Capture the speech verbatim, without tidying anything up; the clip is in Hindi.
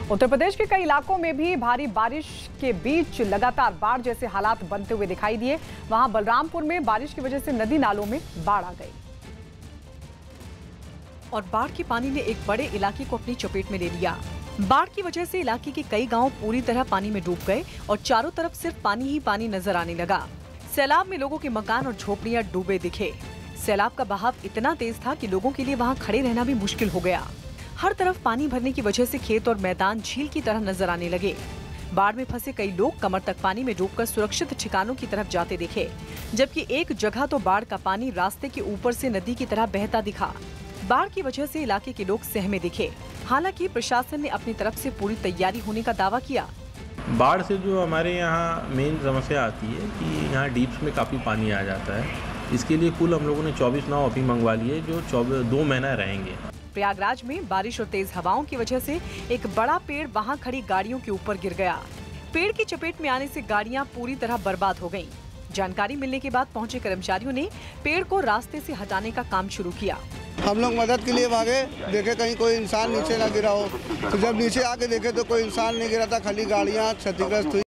उत्तर प्रदेश के कई इलाकों में भी भारी बारिश के बीच लगातार बाढ़ जैसे हालात बनते हुए दिखाई दिए। वहां बलरामपुर में बारिश की वजह से नदी नालों में बाढ़ आ गई और बाढ़ के पानी ने एक बड़े इलाके को अपनी चपेट में ले लिया। बाढ़ की वजह से इलाके के कई गांव पूरी तरह पानी में डूब गए और चारों तरफ सिर्फ पानी ही पानी नजर आने लगा। सैलाब में लोगों के मकान और झोपड़ियां डूबे दिखे। सैलाब का बहाव इतना तेज था कि लोगों के लिए वहां खड़े रहना भी मुश्किल हो गया। हर तरफ पानी भरने की वजह से खेत और मैदान झील की तरह नजर आने लगे। बाढ़ में फंसे कई लोग कमर तक पानी में डूबकर सुरक्षित ठिकानों की तरफ जाते दिखे, जबकि एक जगह तो बाढ़ का पानी रास्ते के ऊपर से नदी की तरह बहता दिखा। बाढ़ की वजह से इलाके के लोग सहमे दिखे। हालांकि प्रशासन ने अपनी तरफ से पूरी तैयारी होने का दावा किया। बाढ़ से जो हमारे यहाँ मेन समस्या आती है कि यहाँ डीप्स में काफ़ी पानी आ जाता है। इसके लिए कुल हम लोगों ने चौबीस नाव अभी मंगवा लिए जो चौबीस दो महीना रहेंगे। प्रयागराज में बारिश और तेज हवाओं की वजह से एक बड़ा पेड़ वहां खड़ी गाड़ियों के ऊपर गिर गया। पेड़ की चपेट में आने से गाड़ियां पूरी तरह बर्बाद हो गईं। जानकारी मिलने के बाद पहुंचे कर्मचारियों ने पेड़ को रास्ते से हटाने का काम शुरू किया। हम लोग मदद के लिए भागे, देखे कहीं कोई इंसान नीचे ना गिरा हो। तो जब नीचे आके देखे तो कोई इंसान नहीं गिरा था, खाली गाड़ियां क्षतिग्रस्त हुई।